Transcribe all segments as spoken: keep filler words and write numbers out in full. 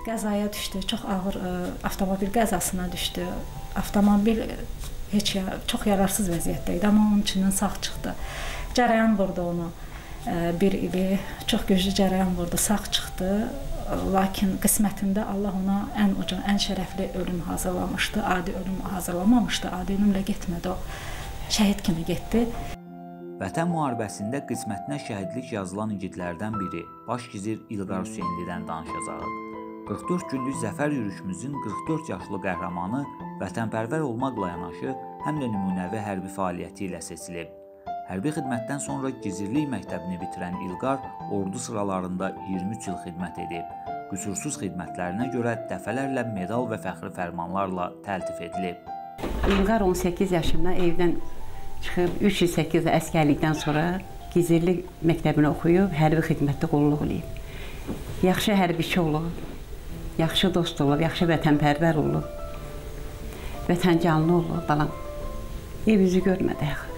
qəzaya düşdü, çox ağır ə, avtomobil qəzasına düşdü. Avtomobil heç ya, çox yararsız vəziyyətdə idi, amma onun içindən sağ çıxdı. Cərəyan vurdu onu, ə, bir ili çox güclü cərəyan vurdu, sağ çıxdı. Lakin qismətində Allah ona ən uca, ən şərəfli ölüm hazırlamışdı, adi ölüm hazırlamamışdı, adi ölümlə getmədi, o şəhid kimi getdi. Vətən müharibəsində qismətinə şəhidlik yazılan igidlərdən biri baş gizir İlqar Hüseynlidən danışacağıq. qırx dörd günlük zəfər yürüşümüzün qırx dörd yaşlı qəhrəmanı vətənpərvər olmaqla yanaşı, həm də nümunəvi hərbi fəaliyyəti ilə seçilib. Hərbi xidmətdən sonra gizirlik məktəbini bitirən İlqar ordu sıralarında iyirmi üç il xidmət edib. Qüsursuz xidmətlərinə görə dəfələrlə medal və fəxri fərmanlarla təltif edilib. İlqar on səkkiz yaşında evdən çıxıb, üç il səkkiz əskərlikdən sonra gizirlik məktəbini oxuyub, hərbi xidmətdə qulluq edib. Yaxşı hərbiçi olub, yaxşı dost olub, yaxşı vətənpərvər olub, vətəncanlı olub, balam. Ev yüzü görmədi axı.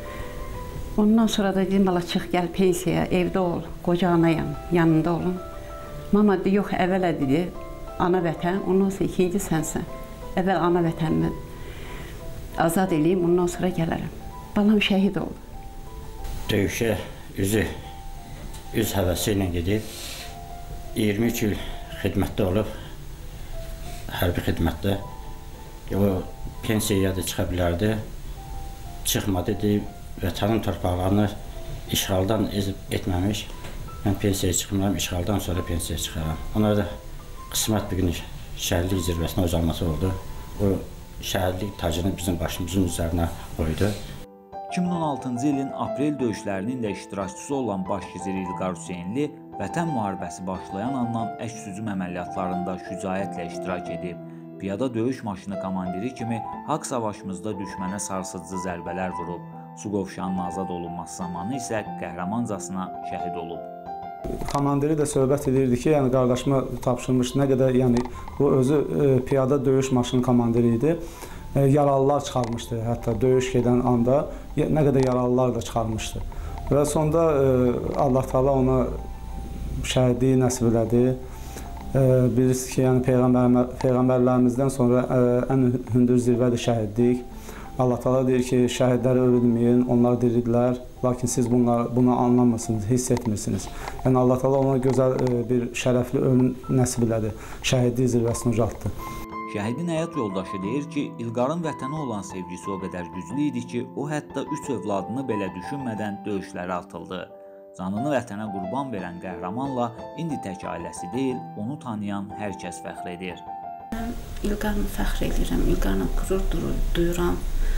Ondan sonra da dedim, bala çıx, gəl pensiyaya, evdə ol, qoca anayam, yanında olun. Mama dedi, yox, əvvələ dedi, ana vətən, ondan sonra ikinci sənsən. Əvvəl ana vətənimi azad edeyim, ondan sonra gələrəm. Balam şəhid oldu. Döyüşə üzü, üz həvəsi ilə gedib, iyirmi üç il xidmətdə olub, hərbi xidmətdə. O pensiyaya da çıxa bilərdi, çıxmadı, deyib, vətənin torpaqlarını işğaldan ezib etməmiş. Mən pensiyaya çıxmıram, işğaldan sonra pensiyaya çıxaram. Ona da qismət bir gün şəhidlik zirvəsinə uzanması oldu. O şəhidlik tacını bizim başımızın üzərinə qoydu. iki min on altıncı ilin aprel döyüşlərinin də iştirakçısı olan baş gizir İlqar Hüseynli Vətən müharibəsi başlayan andan əks-hücum əməliyyatlarında şücaətlə iştirak edib. Piyada döyüş maşını komandiri kimi haqq savaşımızda düşmənə sarsıcı zərbələr vurub. Suqovuşanın azad olunması zamanı isə qəhrəmancasına şəhid olub. Komandiri də söhbət edirdi ki, yəni qardaşıma tapşırmış, nə qədər, yəni bu özü e, piyada döyüş maşını komandiri idi. E, yaralılar çıxarmışdı, hətta döyüş gedən anda nə qədər yaralılar da çıxarmışdı. Və sonda e, Allah Taala ona şəhidliyi nəsib elədi. E, bilirsiniz ki, yəni Peyğəmbər, Peyğəmbərlərimizdən sonra e, ən hündür zirvədir şəhidlik. Allah Taala deyir ki, şəhidləri öldürməyin, onlar diridilər, lakin siz bunlar, bunu anlamırsınız, hiss etmirsiniz. Yəni Allah Taala ona gözəl bir şərəfli ölüm nəsib elədi, şəhidlik zirvəsini ucaltdı. Şəhidin həyat yoldaşı deyir ki, İlqarın vətənə olan sevgisi o qədər güclü idi ki, o hətta üç övladını belə düşünmədən döyüşlərə atıldı. Canını vətənə qurban verən qəhrəmanla indi tək ailəsi deyil, onu tanıyan hər kəs fəxr edir. Mən İlqarla fəxr edirəm, İlqarla qürur duyuram.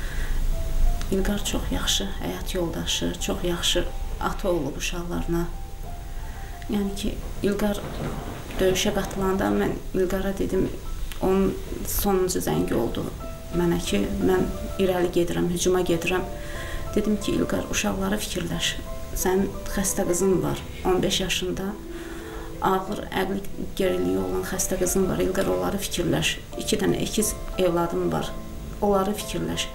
İlqar çox yaxşı həyat yoldaşı, çox yaxşı ata olub uşaqlarına. Yəni ki, İlqar döyüşə qatılanda mən İlqara dedim, onun sonuncu zəngi oldu mənə ki, mən irəli gedirəm, hücuma gedirəm. Dedim ki, İlqar, uşaqları fikirləş. Sənin xəstə qızın var, on beş yaşında. Ağır əqli geriliyi olan xəstə qızın var. İlqar, onları fikirləş. İki dənə ikiz evladım var. Onları fikirləş.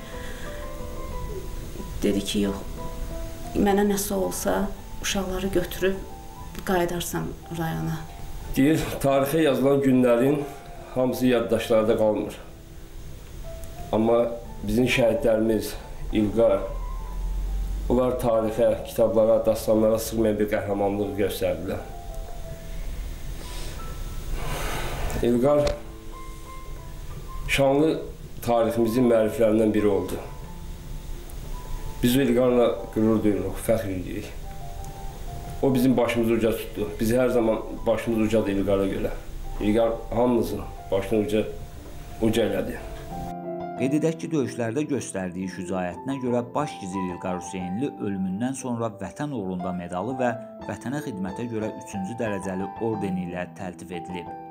Dedi ki, yox, mənə nəsə olsa, uşaqları götürüb qayıdarsan rayona. Deyir, tarixə yazılan günlərin hamısı yaddaşlarda qalmır. Amma bizim şəhidlərimiz, İlqar, onlar tarixə, kitablara, dastanlara sığmayan bir qəhrəmanlıq göstərdilər. İlqar şanlı tariximizin müəlliflərindən biri oldu. Biz İlqarla qürur duyuruq, fəxr edirik. O bizim başımızı uca tutdu. Biz hər zaman başımız ucadır İlqara görə. İlqar hamımızın başını uca, uca elədi. Qeyd edək ki, döyüşlərdə göstərdiyi şücaətinə görə baş gizir İlqar Hüseynli ölümündən sonra Vətən uğrunda medalı və Vətənə xidmətə görə üçüncü dərəcəli ordeni ilə təltif edilib.